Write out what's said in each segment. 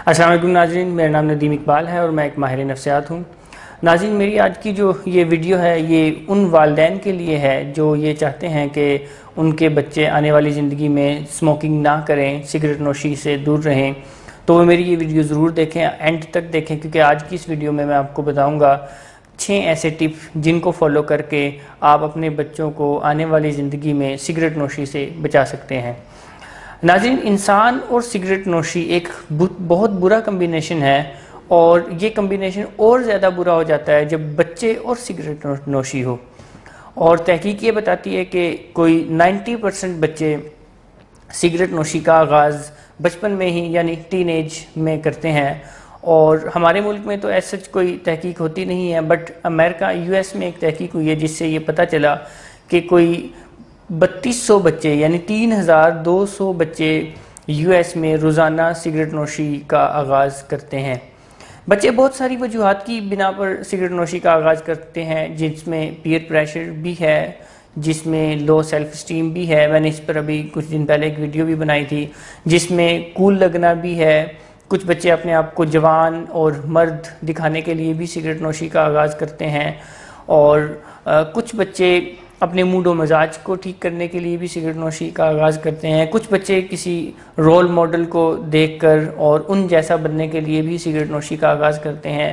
السلام علیکم ناظرین، میرا نام ندیم اقبال ہے اور میں ایک ماہر نفسیات ہوں۔ ناظرین، میری آج کی جو یہ ویڈیو ہے یہ ان والدین کے لیے ہے جو یہ چاہتے ہیں کہ ان کے بچے آنے والی زندگی میں سموکنگ نہ کریں، سگریٹ نوشی سے دور رہیں، تو وہ میری یہ ویڈیو ضرور دیکھیں، اینڈ تک دیکھیں، کیونکہ آج کی اس ویڈیو میں آپ کو بتاؤں گا 6 ایسے ٹپ جن کو فالو کر کے آپ اپنے بچوں کو آنے والی زندگی میں سگریٹ نوشی سے بچا سکتے ہیں۔ ناظرین، انسان اور سگریٹ نوشی ایک بہت برا کمبینیشن ہے، اور یہ کمبینیشن اور زیادہ برا ہو جاتا ہے جب بچے اور سگریٹ نوشی ہو۔ اور تحقیق یہ بتاتی ہے کہ کوئی 90% بچے سگریٹ نوشی کا آغاز بچپن میں ہی یعنی ٹین ایج میں کرتے ہیں، اور ہمارے ملک میں تو ایسا کوئی تحقیق ہوتی نہیں ہے، بٹ امریکہ US میں ایک تحقیق ہوئی ہے جس سے یہ پتہ چلا کہ کوئی 3200 بچے یعنی 3200 بچے US میں روزانہ سگریٹ نوشی کا آغاز کرتے ہیں۔ بچے بہت ساری وجوہات کی بنا پر سگریٹ نوشی کا آغاز کرتے ہیں، جس میں پیئر پریشر بھی ہے، جس میں لو سیلف اسٹیم بھی ہے، میں نے اس پر ابھی کچھ دن پہلے ایک ویڈیو بھی بنائی تھی، جس میں کول لگنا بھی ہے۔ کچھ بچے اپنے آپ کو جوان اور مرد دکھانے کے لیے بھی سگریٹ نوشی کا آغاز کرتے ہیں، اور کچھ بچے اپنے موڈ و مزاج کو ٹھیک کرنے کے لیے بھی سگریٹ نوشی کا آغاز کرتے ہیں۔ کچھ بچے کسی رول ماڈل کو دیکھ کر اور ان جیسا بننے کے لیے بھی سگریٹ نوشی کا آغاز کرتے ہیں۔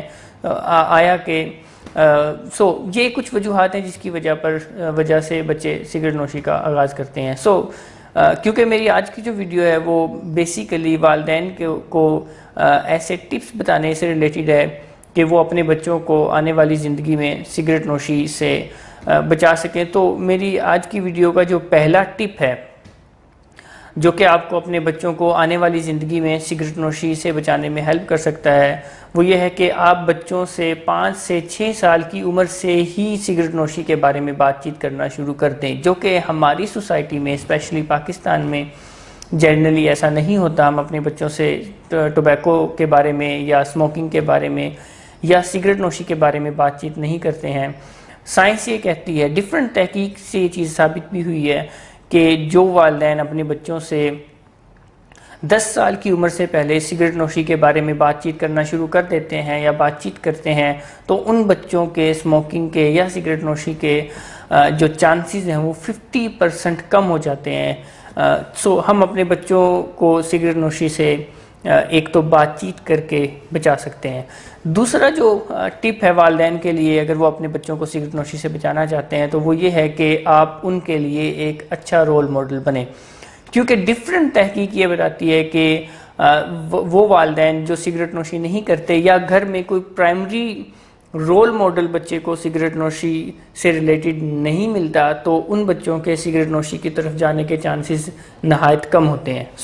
یہ کچھ وجوہات ہیں جس کی وجہ سے بچے سگریٹ نوشی کا آغاز کرتے ہیں۔ کیونکہ میری آج کی جو ویڈیو ہے وہ بیسیکلی والدین کو ایسے ٹپس بتانے سے ریلیٹڈ ہے کہ وہ اپنے بچوں کو آنے والی زندگی میں سگریٹ نوشی سے بچا سکیں، تو میری آج کی ویڈیو کا جو پہلا ٹپ ہے جو کہ آپ کو اپنے بچوں کو آنے والی زندگی میں سگریٹ نوشی سے بچانے میں ہیلپ کر سکتا ہے، وہ یہ ہے کہ آپ بچوں سے 5 سے 6 سال کی عمر سے ہی سگریٹ نوشی کے بارے میں بات چیت کرنا شروع کر دیں، جو کہ ہماری سوسائٹی میں اسپیشلی پاکستان میں جنرلی ایسا نہیں ہوتا۔ ہم اپنے بچوں سے ٹوبیکو کے بارے میں یا سموکنگ کے بارے میں یا سگریٹ نوشی کے بارے میں بات چیت نہیں کرتے ہیں۔ سائنس یہ کہتی ہے، ڈیفرنٹ تحقیق سے یہ چیز ثابت بھی ہوئی ہے کہ جو والدین اپنے بچوں سے 10 سال کی عمر سے پہلے سگریٹ نوشی کے بارے میں بات چیت کرنا شروع کر دیتے ہیں یا بات چیت کرتے ہیں، تو ان بچوں کے سموکنگ کے یا سگریٹ نوشی کے جو چانسز ہیں وہ 50% کم ہو جاتے ہیں۔ ہم اپنے بچوں کو سگریٹ نوشی سے ایک تو بات چیت کر کے بچا سکتے ہیں۔ دوسرا جو ٹپ ہے والدین کے لیے اگر وہ اپنے بچوں کو سگریٹ نوشی سے بچانا چاہتے ہیں، تو وہ یہ ہے کہ آپ ان کے لیے ایک اچھا رول ماڈل بنیں، کیونکہ ڈیفرنٹ تحقیق یہ بتاتی ہے کہ وہ والدین جو سگریٹ نوشی نہیں کرتے یا گھر میں کوئی پرائمری رول ماڈل بچے کو سگریٹ نوشی سے ریلیٹڈ نہیں ملتا، تو ان بچوں کے سگریٹ نوشی کی طرف جانے کے چانسز نہایت کم ہوتے ہیں۔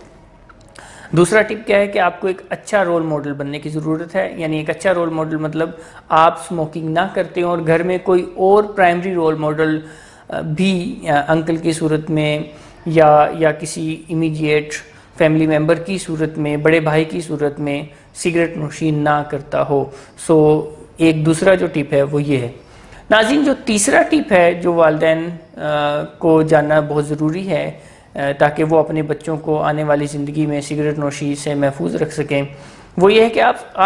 دوسرا ٹپ کیا ہے کہ آپ کو ایک اچھا رول ماڈل بننے کی ضرورت ہے، یعنی ایک اچھا رول ماڈل مطلب آپ سموکنگ نہ کرتے ہوں اور گھر میں کوئی اور پرائمری رول ماڈل بھی انکل کی صورت میں یا کسی امیڈیٹ فیملی ممبر کی صورت میں، بڑے بھائی کی صورت میں سگریٹ نوشی نہ کرتا ہو۔ ایک دوسرا جو ٹپ ہے وہ یہ ہے۔ ناظرین، جو تیسرا ٹپ ہے جو والدین کو جاننا بہت ضروری ہے تاکہ وہ اپنے بچوں کو آنے والی زندگی میں سگریٹ نوشی سے محفوظ رکھ سکیں، وہ یہ ہے کہ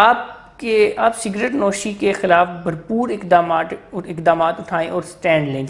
آپ سگریٹ نوشی کے خلاف بھرپور اقدامات اٹھائیں اور سٹینڈ لیں،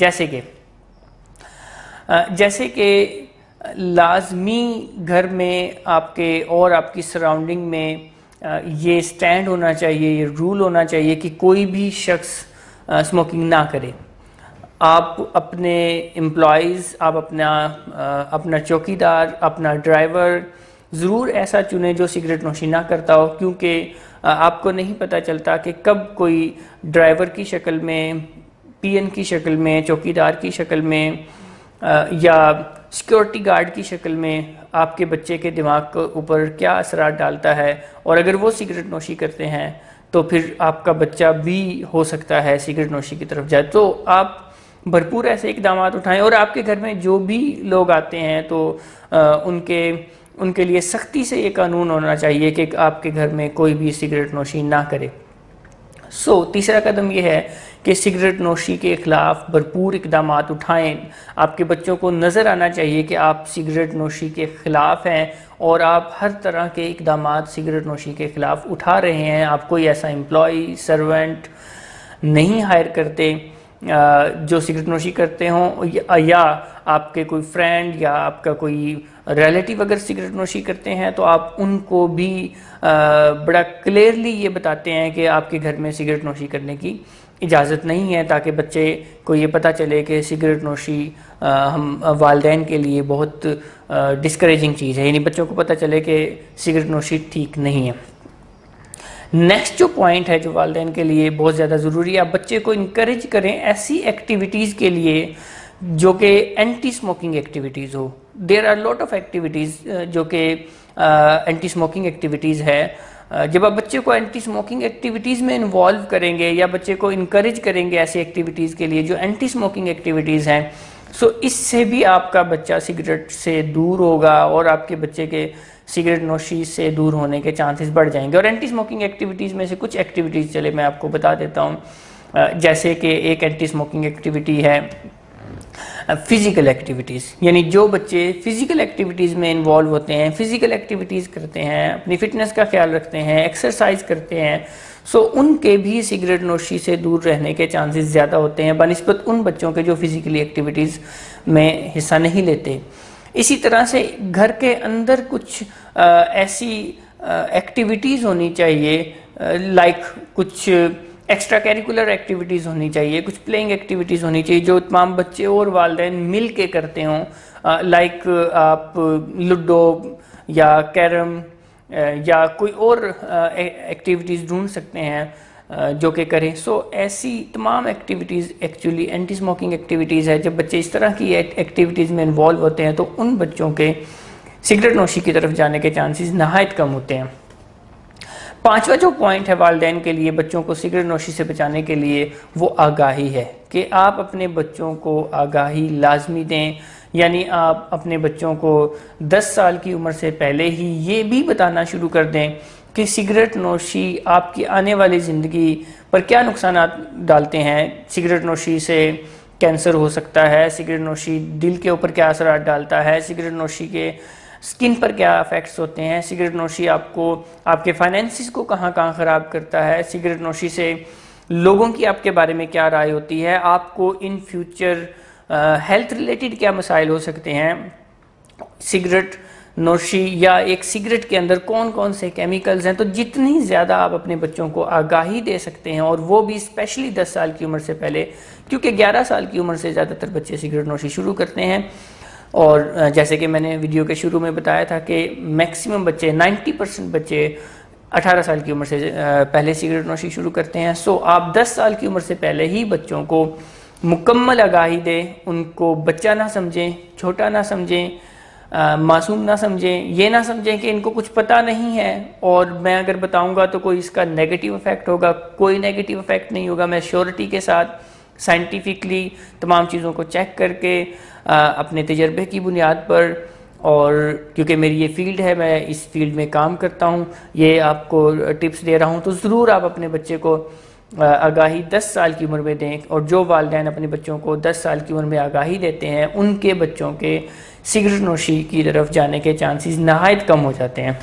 جیسے کہ لازمی گھر میں آپ کے اور آپ کی سراؤنڈنگ میں یہ سٹینڈ ہونا چاہیے، یہ رول ہونا چاہیے کہ کوئی بھی شخص سموکنگ نہ کرے۔ آپ اپنے امپلائیز، آپ اپنا چوکیدار، اپنا ڈرائیور ضرور ایسا چنیں جو سگریٹ نوشی نہ کرتا ہو، کیونکہ آپ کو نہیں پتہ چلتا کہ کب کوئی ڈرائیور کی شکل میں، PN کی شکل میں، چوکیدار کی شکل میں یا سیکیورٹی گارڈ کی شکل میں آپ کے بچے کے دماغ کے اوپر کیا اثرات ڈالتا ہے، اور اگر وہ سگریٹ نوشی کرتے ہیں تو پھر آپ کا بچہ بھی ہو سکتا ہے سگریٹ نوشی کی طرف جائے۔ تو آپ بھرپور ایسے اقدامات اٹھائیں، اور آپ کے گھر میں جو بھی لوگ آتے ہیں تو ان کے لیے سختی سے یہ قانون ہونا چاہیے کہ آپ کے گھر میں کوئی بھی سگریٹ نوشی نہ کرے۔ تیسرا قدم یہ ہے کہ سگریٹ نوشی کے خلاف بھرپور اقدامات اٹھائیں. آپ کے بچوں کو نظر آنا چاہیے کہ آپ سگریٹ نوشی کے خلاف ہیں اور آپ ہر طرح کے اقدامات سگریٹ نوشی کے خلاف اٹھا رہے ہیں. آپ کوئی ایسا امپلائی سرونٹ نہیں ہائر کرتے جو سگریٹ نوشی کرتے ہوں، یا آپ کے کوئی فرینڈ یا آپ کا کوئی ریلیٹیو اگر سگریٹ نوشی کرتے ہیں تو آپ ان کو بھی بڑا کلیئرلی یہ بتاتے ہیں کہ آپ کے گھر میں سگریٹ نوشی کرنے کی اجازت نہیں ہے، تاکہ بچے کو یہ پتہ چلے کہ سگریٹ نوشی ہم والدین کے لیے بہت ڈسکریجنگ چیز ہے، یعنی بچوں کو پتہ چلے کہ سگریٹ نوشی ٹھیک نہیں ہے. نیکسٹ جو پوائنٹ ہے جو والدین کے لیے بہت زیادہ ضروری ہے، آپ بچے کو انکریج کریں ایسی ایکٹیویٹیز کے لیے جو کہ اینٹی سموکنگ ایکٹیویٹیز ہو. There are lot of activities جو کہ اینٹی سموکنگ ایکٹیویٹیز ہے. جب آپ بچے کو اینٹی سموکنگ ایکٹیویٹیز میں انوالو کریں گے یا بچے کو انکریج کریں گے ایسی ایکٹیویٹیز کے لیے جو اینٹی سموکنگ ایکٹیویٹیز ہیں، سو اس سے بھی آپ کا بچہ سگریٹ سے دور ہوگا اور آپ کے بچے کے سگریٹ نوشی سے دور ہونے کے چانسز بڑھ جائیں گے. اور اینٹی سموکنگ ایکٹیویٹیز میں سے کچھ ایکٹیویٹیز چلے میں آپ کو بتا دیتا ہوں. جیسے کہ ایک اینٹی سموکنگ ایکٹیویٹی ہے فزیکل ایکٹیویٹیز، یعنی جو بچے فزیکل ایکٹیویٹیز میں انوالو ہوتے ہیں، فزیکل ایکٹیویٹیز کرتے ہیں، اپنی فٹنس کا خیال رکھتے ہیں، ایکسرسائز کرتے ہیں، سو ان کے بھی سگریٹ نوشی سے دور رہنے کے چانسز زیادہ ہوتے ہیں بنسبت ان بچوں کے جو فزیکلی ایکٹیویٹیز میں حصہ نہیں لیتے. اسی طرح سے گھر کے اندر کچھ ایسی ایکٹیویٹیز ہونی چاہیے، لائک کچھ ایکسٹرا کیریکولر ایکٹیویٹیز ہونی چاہیے، کچھ پلینگ ایکٹیویٹیز ہونی چاہیے جو تمام بچے اور والدین مل کے کرتے ہوں. لائک آپ لوڈو یا کیرم یا کوئی اور ایکٹیویٹیز ڈھونڈ سکتے ہیں جو کہ کریں. سو ایسی تمام activities actually anti smoking activities ہے. جب بچے اس طرح کی ایکٹیویٹیز میں انوالو ہوتے ہیں تو ان بچوں کے سگریٹ نوشی کی طرف جانے کے چانسز نہایت کم ہوتے ہیں. پانچواں جو پوائنٹ ہے والدین کے لیے بچوں کو سگریٹ نوشی سے بچانے کے لیے، وہ آگاہی ہے کہ آپ اپنے بچوں کو آگاہی لازمی دیں. یعنی آپ اپنے بچوں کو 10 سال کی عمر سے پہلے ہی یہ بھی بتانا شروع کر دیں کہ سگریٹ نوشی آپ کی آنے والی زندگی پر کیا نقصانات ڈالتے ہیں. سگریٹ نوشی سے کینسر ہو سکتا ہے، سگریٹ نوشی دل کے اوپر کیا اثرات ڈالتا ہے، سگریٹ نوشی کے سکن پر کیا افیکٹس ہوتے ہیں، سگریٹ نوشی آپ کو آپ کے فائنینسز کو کہاں کہاں خراب کرتا ہے، سگریٹ نوشی سے لوگوں کی آپ کے بارے میں کیا رائے ہوتی ہے، آپ کو ان فیوچر ہیلتھ ریلیٹڈ کیا مسائل ہو سکتے ہیں سگریٹ نوشی یا ایک سگریٹ کے اندر کون کون سے کیمیکلز ہیں. تو جتنی زیادہ آپ اپنے بچوں کو آگاہی دے سکتے ہیں، اور وہ بھی اسپیشلی 10 سال کی عمر سے پہلے، کیونکہ 11 سال کی عمر سے زیادہ تر بچے سگریٹ نوشی شروع کرتے ہیں. اور جیسے کہ میں نے ویڈیو کے شروع میں بتایا تھا کہ میکسیمم بچے 90% بچے 18 سال کی عمر سے پہلے سگریٹ نوشی شروع کرتے ہیں. سو آپ 10 سال کی عمر سے پہلے ہی بچوں کو مکمل آگاہی دیں، ان کو بچہ نہ سمجھیں، چھوٹا نہ سمجھیں، معصوم نہ سمجھیں. یہ نہ سمجھیں کہ ان کو کچھ پتہ نہیں ہے اور میں اگر بتاؤں گا تو کوئی اس کا نیگیٹو افیکٹ ہوگا. کوئی نیگیٹو افیکٹ نہیں ہوگا. میں شیورٹی کے ساتھ سائنٹیفکلی تمام چیزوں کو چیک کر کے اپنے تجربے کی بنیاد پر، اور کیونکہ میری یہ فیلڈ ہے، میں اس فیلڈ میں کام کرتا ہوں، یہ آپ کو ٹپس دے رہا ہوں. تو ضرور آپ اپنے بچے کو آگاہی 10 سال کی عمر میں دیں. اور جو والدین اپنے بچوں کو 10 سال کی عمر میں آگاہی دیتے ہیں، ان کے بچوں کے سگریٹ نوشی کی طرف جانے کے چانسز نہایت کم ہو جاتے ہیں.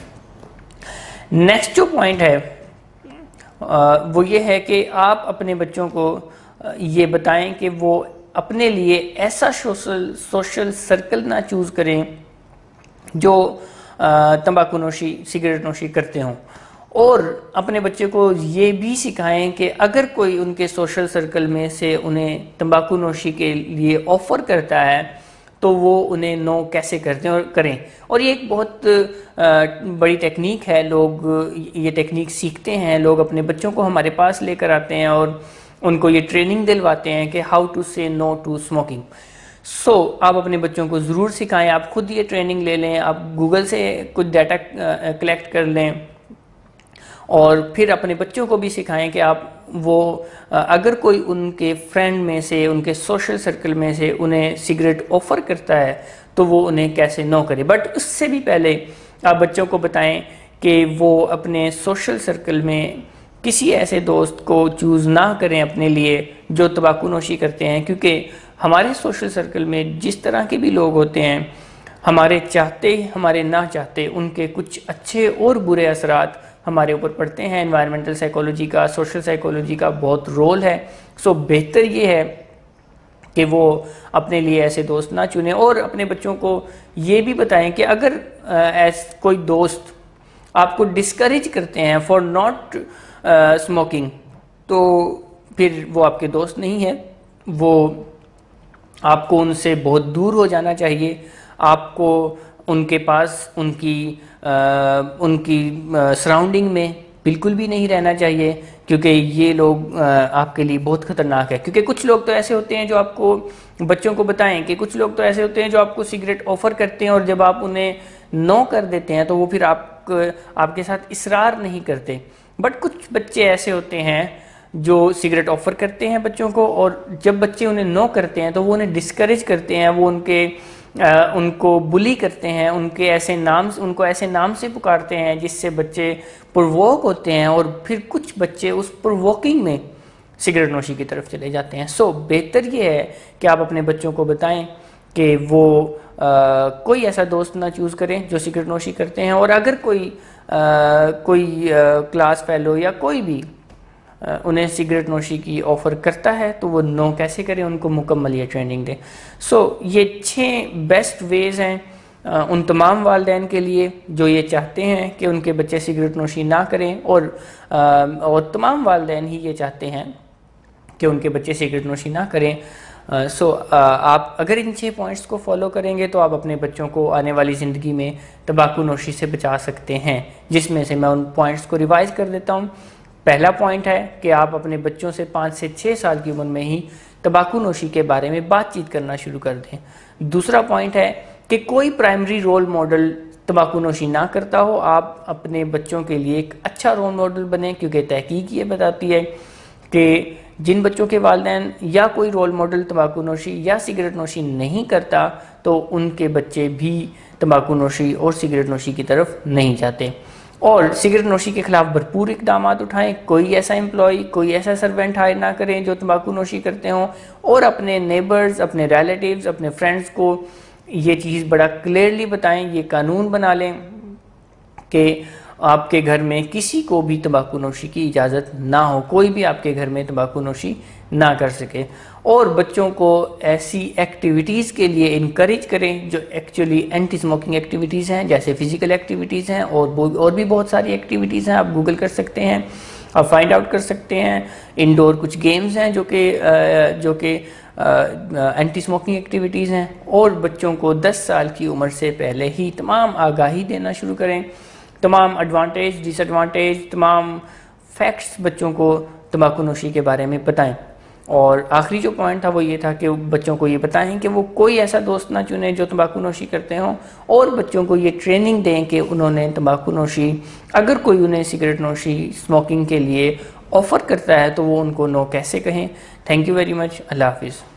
نیکسٹ جو پوائنٹ ہے وہ یہ ہے کہ آپ اپنے بچوں کو یہ بتائیں کہ وہ اپنے لیے ایسا سوشل سرکل نہ چوز کریں جو تمباکو نوشی، سگریٹ نوشی کرتے ہوں. اور اپنے بچے کو یہ بھی سکھائیں کہ اگر کوئی ان کے سوشل سرکل میں سے انہیں تمباکو نوشی کے لیے آفر کرتا ہے تو وہ انہیں نو کیسے کریں. اور یہ ایک بہت بڑی ٹیکنیک ہے. لوگ یہ ٹیکنیک سیکھتے ہیں، لوگ اپنے بچوں کو ہمارے پاس لے کر آتے ہیں اور ان کو یہ ٹریننگ دلواتے ہیں کہ ہاؤ ٹو سے نو ٹو اسموکنگ. سو آپ اپنے بچوں کو ضرور سکھائیں. آپ خود یہ ٹریننگ لے لیں، آپ گوگل سے کچھ ڈیٹا کلیکٹ کر لیں، اور پھر اپنے بچوں کو بھی سکھائیں کہ آپ وہ اگر کوئی ان کے فرینڈ میں سے، ان کے سوشل سرکل میں سے انہیں سگریٹ آفر کرتا ہے تو وہ انہیں کیسے نو کرے. بٹ اس سے بھی پہلے آپ بچوں کو بتائیں کہ وہ اپنے سوشل سرکل میں کسی ایسے دوست کو چوز نہ کریں اپنے لیے جو تمباکو نوشی کرتے ہیں، کیونکہ ہمارے سوشل سرکل میں جس طرح کے بھی لوگ ہوتے ہیں، ہمارے چاہتے ہمارے نہ چاہتے ان کے کچھ اچھے اور برے اثرات ہمارے اوپر پڑتے ہیں۔ انوائرمنٹل سائیکولوجی کا، سوشل سائیکولوجی کا بہت رول ہے۔ سو بہتر یہ ہے کہ وہ اپنے لیے ایسے دوست نہ چنیں، اور اپنے بچوں کو یہ بھی بتائیں کہ اگر کوئی دوست آپ کو ڈسکریج کرتے ہیں فار ناٹ اسموکنگ، تو پھر وہ آپ کے دوست نہیں ہے، وہ آپ کو ان سے بہت دور ہو جانا چاہیے۔ آپ کو ان کے پاس ان کی سراؤنڈنگ میں بالکل بھی نہیں رہنا چاہیے، کیونکہ یہ لوگ آپ کے لیے بہت خطرناک ہے۔ کیونکہ کچھ لوگ تو ایسے ہوتے ہیں جو آپ کو بچوں کو بتائیں کہ کچھ لوگ تو ایسے ہوتے ہیں جو آپ کو سگریٹ آفر کرتے ہیں، اور جب آپ انہیں نو کر دیتے ہیں تو وہ پھر آپ کے ساتھ اصرار نہیں کرتے۔ بٹ کچھ بچے ایسے ہوتے ہیں جو سگریٹ آفر کرتے ہیں بچوں کو، اور جب بچے انہیں نو کرتے ہیں تو وہ انہیں ڈسکریج کرتے ہیں، وہ ان کو بلی کرتے ہیں، ان کو ایسے نام سے پکارتے ہیں جس سے بچے پرووک ہوتے ہیں، اور پھر کچھ بچے اس پرووکنگ میں سگریٹ نوشی کی طرف چلے جاتے ہیں۔ سو بہتر یہ ہے کہ آپ اپنے بچوں کو بتائیں کہ وہ کوئی ایسا دوست نہ چوز کریں جو سگریٹ نوشی کرتے ہیں، اور اگر کوئی کلاس فیلو یا کوئی بھی انہیں سگریٹ نوشی کی آفر کرتا ہے تو وہ نو کیسے کریں، ان کو مکمل یہ ٹریننگ دیں۔ سو یہ 6 بیسٹ ویز ہیں ان تمام والدین کے لیے جو یہ چاہتے ہیں کہ ان کے بچے سگریٹ نوشی نہ کریں، اور تمام والدین ہی یہ چاہتے ہیں کہ ان کے بچے سگریٹ نوشی نہ کریں۔ سو آپ اگر ان 6 پوائنٹس کو فالو کریں گے تو آپ اپنے بچوں کو آنے والی زندگی میں تمباکو نوشی سے بچا سکتے ہیں، جس میں سے میں ان پوائنٹس کو ریوائز کر دیتا ہوں۔ پہلا پوائنٹ ہے کہ آپ اپنے بچوں سے 5 سے 6 سال کی عمر میں ہی تمباکو نوشی کے بارے میں بات چیت کرنا شروع کر دیں۔ دوسرا پوائنٹ ہے کہ کوئی پرائمری رول ماڈل تمباکو نوشی نہ کرتا ہو، آپ اپنے بچوں کے لیے ایک اچھا رول ماڈل بنیں، کیونکہ تحقیق یہ بتاتی ہے کہ جن بچوں کے والدین یا کوئی رول ماڈل تمباکو نوشی یا سگریٹ نوشی نہیں کرتا تو ان کے بچے بھی تمباکو نوشی اور سگریٹ نوشی کی طرف نہیں جاتے۔ اور سگریٹ نوشی کے خلاف بھرپور اقدامات اٹھائیں، کوئی ایسا امپلائی، کوئی ایسا سرونٹ ہائر نہ کریں جو تمباکو نوشی کرتے ہوں، اور اپنے نیبرز، اپنے ریلیٹیوز، اپنے فرینڈز کو یہ چیز بڑا کلیئرلی بتائیں، یہ قانون بنا لیں کہ آپ کے گھر میں کسی کو بھی تمباکو نوشی کی اجازت نہ ہو، کوئی بھی آپ کے گھر میں تمباکو نوشی نہ کر سکے۔ اور بچوں کو ایسی ایکٹیویٹیز کے لیے انکریج کریں جو ایکچولی اینٹی اسموکنگ ایکٹیویٹیز ہیں، جیسے فزیکل ایکٹیویٹیز ہیں، اور بھی بہت ساری ایکٹیویٹیز ہیں، آپ گوگل کر سکتے ہیں، آپ فائنڈ آؤٹ کر سکتے ہیں۔ انڈور کچھ گیمز ہیں جو کہ اینٹی اسموکنگ ایکٹیویٹیز ہیں، اور بچوں کو 10 سال کی عمر سے پہلے ہی تمام آگاہی دینا شروع کریں، تمام ایڈوانٹیج، ڈس ایڈوانٹیج، تمام فیکٹس بچوں کو تمباکو نوشی کے بارے میں بتائیں۔ اور آخری جو پوائنٹ تھا وہ یہ تھا کہ بچوں کو یہ بتائیں کہ وہ کوئی ایسا دوست نہ چنیں جو تمباکو نوشی کرتے ہوں، اور بچوں کو یہ ٹریننگ دیں کہ انہوں نے تمباکو نوشی، اگر کوئی انہیں سگریٹ نوشی، اسموکنگ کے لیے آفر کرتا ہے تو وہ ان کو نو کیسے کہیں۔ تھینک یو ویری مچ، اللہ حافظ۔